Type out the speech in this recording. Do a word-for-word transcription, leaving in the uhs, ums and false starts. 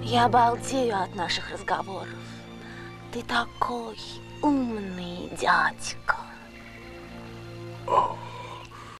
Я балдею от наших разговоров. Ты такой умный дядька.